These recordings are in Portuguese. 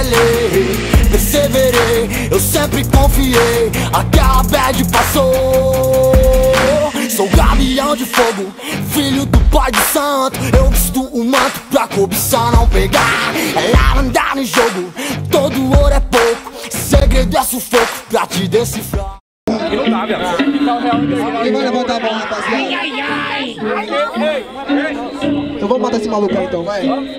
batalhei, perseverei, eu sempre confiei. Aquela bad passou. Sou gavião de fogo, filho do pai de santo. Eu visto o manto pra cobiçar não pegar. Ela andar no jogo, todo ouro é pouco. Segredo é sufoco pra te decifrar. Não dá, velho. Quem vai levantar a mão, rapaziada? Então vamos matar esse maluco aí, então, vai.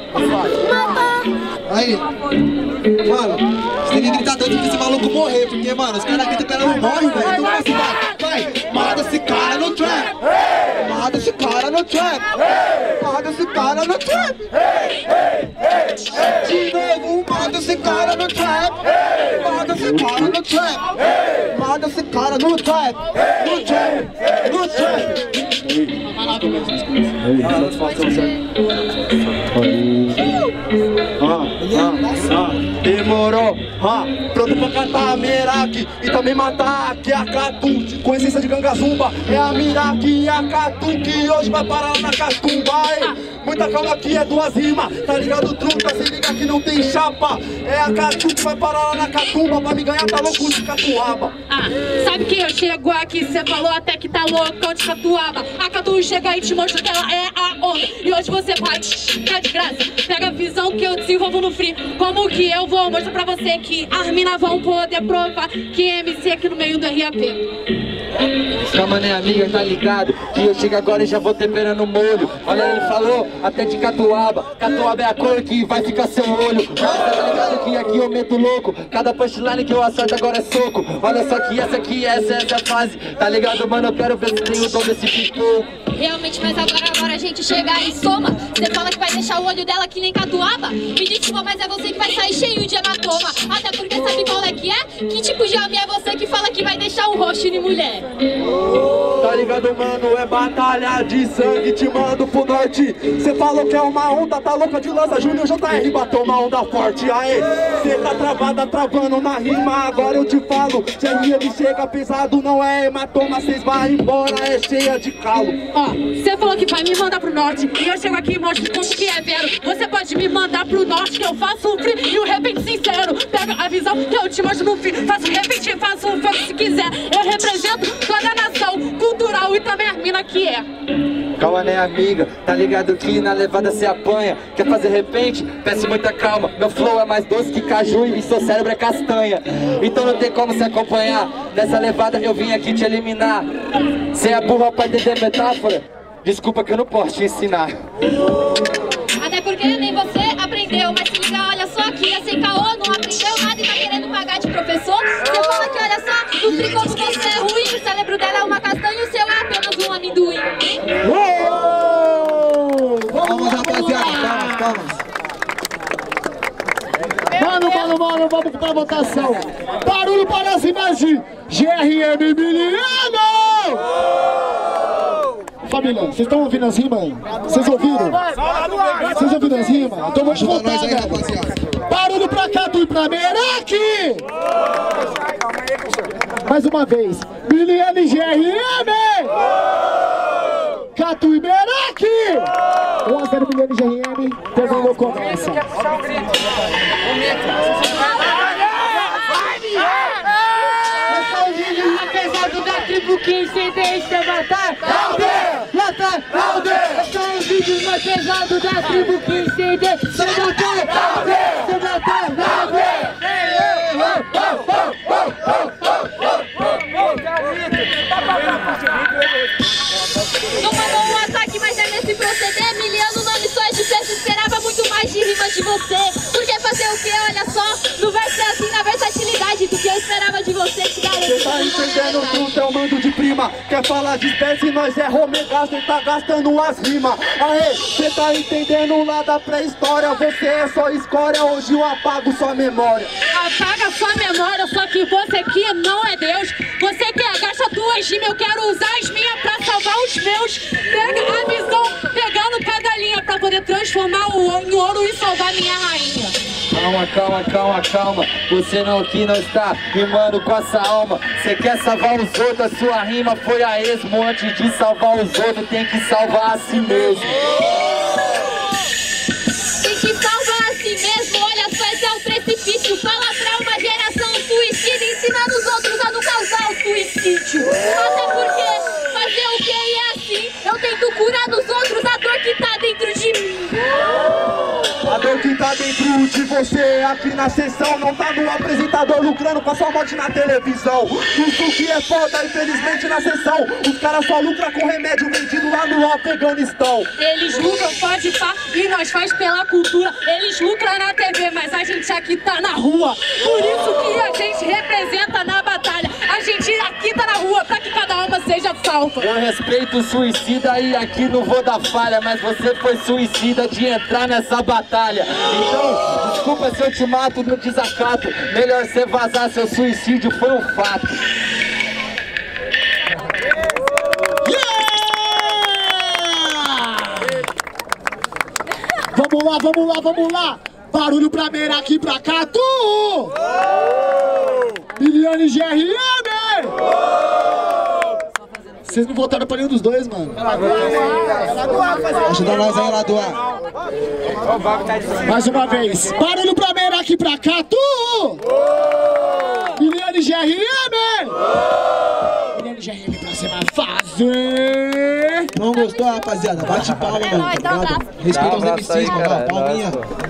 Aí, mano, você tem que gritar tanto pra esse maluco morrer, porque, mano, os caras gritam que ela não morre, velho. Então assim, vai, mata esse cara no trap. Mata esse cara no trap. Mata esse cara no trap. De novo, mata esse cara no trap. Mata esse cara no trap. Mata esse cara no trap. No trap. No trap. Demorou, pronto pra cantar a Meraki e também matar aqui a Catu. Com essência de Gangazumba, é a Miraki e a Catu que hoje vai parar na Catumba. Muita calma aqui, é duas rimas, tá ligado, truta? Se liga que não tem chapa. É a Catu que vai parar lá na Catumba pra me ganhar, tá louco de Catuaba. Sabe que eu chego aqui, cê falou até que tá loucão de Catuaba. A Catu chega e te mostra que ela é a onda. E hoje você vai, tá de graça. Pega a visão que eu desenvolvo no free. Como que eu vou mostrar pra você que as minas vão poder provar que é MC aqui no meio do RAP. Calma, né, amiga, tá ligado? Que eu chego agora e já vou temperando o molho. Olha, ele falou até de Catuaba. Catuaba é a cor que vai ficar seu olho. Mas tá ligado que aqui eu meto louco. Cada punchline que eu acerto agora é soco. Olha só que essa aqui, essa é a fase. Tá ligado, mano? Eu quero ver se tem o dom desse pico. Realmente, mas agora a gente chega e soma. Você fala que vai deixar o olho dela que nem Catuaba. Me desculpa, mas é você que vai sair cheio de hematoma. Até porque sabe qual é que é? Que tipo de homem é você que fala que vai deixar um rosto de mulher? Tá ligado, mano? É batalha de sangue, te mando pro norte. Cê falou que é uma onda, tá louca de lança. Júnior JR bateu uma onda forte. Aê, cê tá travada, travando na rima. Agora eu te falo, se ele chega pesado, não é hematoma. Cês vai embora, é cheia de calo. Você falou que vai me mandar pro norte e eu chego aqui e mostro como que é vero. Você pode me mandar pro norte que eu faço um free e um repente sincero. Pega a visão que eu te mostro no free. Faço um repente e faço um funk se quiser. Eu represento toda a nação cultural e também a mina que é. Calma, né, amiga? Tá ligado que na levada cê apanha. Quer fazer repente? Peço muita calma. Meu flow é mais doce que caju e seu cérebro é castanha. Então não tem como se acompanhar. Nessa levada eu vim aqui te eliminar. Cê é burro pra entender metáfora? Desculpa que eu não posso te ensinar. Até porque nem você aprendeu. Mas se liga, olha só aqui, esse caô não aprendeu nada e tá querendo pagar de professor. Você fala que olha só, no free como você é ruim. O cérebro dela é uma castanha e o seu é apenas um amendoim. Vamos, rapaziada, calma. Mano, vamos pra votação. Barulho para as imagens. GRM Miliano! Família, vocês estão ouvindo as rimas aí? Vocês ouviram? Vocês ouviram as rimas? Então vamos votar, velho. Barulho pra Catu e pra Meraki! Mais uma vez. Miliano e GRM! Catu e Meraki! 1-0 Miliano e GRM. Terminou, começa. Pesado da tribo que incendei se matar. São os vídeos mais pesados da tribo que incendei se matar. Não mandou um ataque, mas é nesse proceder. Miliano, o nome só é de peso. Esperava muito mais de rimas de você. Porque fazer o que? Olha só, não vai ser assim na versatilidade do que eu esperava de você. Te garanto. Cê tá entendendo tudo, é o mando de prima. Quer falar de espécie, nós é Romegasta e tá gastando as rimas. Aê, cê tá entendendo lá da pré-história. Você é só escória, hoje eu apago sua memória. Apaga sua memória, só que você aqui não é Deus. Você que agacha tuas rimas, eu quero usar as minhas pra salvar os meus. Pega a visão, pegando cada linha pra poder transformar o ouro em ouro e salvar minha rainha. Calma. Você não aqui não está rimando com essa alma. Você quer salvar os outros, a sua rima foi a esmo. Antes de salvar os outros, tem que salvar a si mesmo. Tem que salvar a si mesmo, olha só, esse é o precipício. de você aqui na sessão. Não tá no apresentador lucrando com a sua morte na televisão. Isso que é foda, infelizmente, na sessão. Os caras só lucram com remédio vendido lá no Afeganistão. Eles lucram, pode pá, e nós faz pela cultura. Eles lucram na TV, mas a gente aqui tá na rua. Por isso que a gente representa na batalha. A gente aqui tá na rua pra que cada alma seja salva. Eu respeito o suicida e aqui não vou dar falha, mas você foi suicida de entrar nessa batalha. Então, desculpa se eu te mato no desacato. Melhor você vazar, seu suicídio foi um fato. Vamos lá, vamos lá, vamos lá! Barulho pra Merak e pra Catu! Miliane GRM! Vocês não votaram pra nenhum dos dois, mano. Ajuda nós aí, Ladoa. Mais uma vez. Barulho pra Merak e pra Catu! Miliane GRM! Miliane GRM pra cima fase! Não gostou, rapaziada? Bate palma, mano. Tá ligado? Respeita os MCs, mano. Palminha.